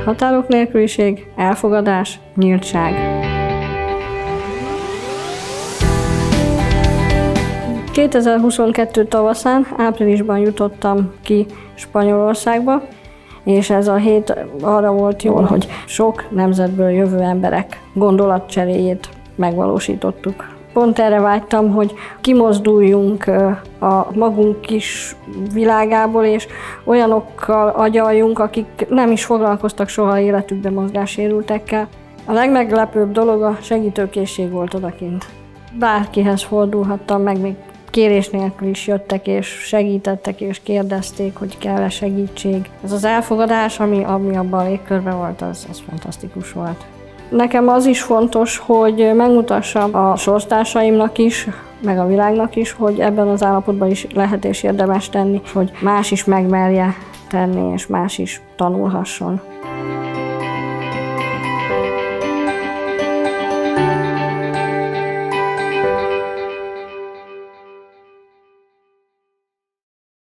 Határok nélküliség, elfogadás, nyíltság. 2022 tavaszán, áprilisban jutottam ki Spanyolországba, és ez a hét arra volt jól, hogy sok nemzetből jövő emberek gondolatcseréjét megvalósítottuk. Pont erre vágytam, hogy kimozduljunk a magunk kis világából, és olyanokkal agyaljunk, akik nem is foglalkoztak soha életükben mozgássérültekkel. A legmeglepőbb dolog a segítőkészség volt odakint. Bárkihez fordulhattam, meg még kérés nélkül is jöttek, és segítettek, és kérdezték, hogy kell-e segítség. Ez az elfogadás, ami abban a légkörben volt, az fantasztikus volt. Nekem az is fontos, hogy megmutassam a sorstársaimnak is, meg a világnak is, hogy ebben az állapotban is lehet és érdemes tenni, hogy más is megmerje tenni, és más is tanulhasson.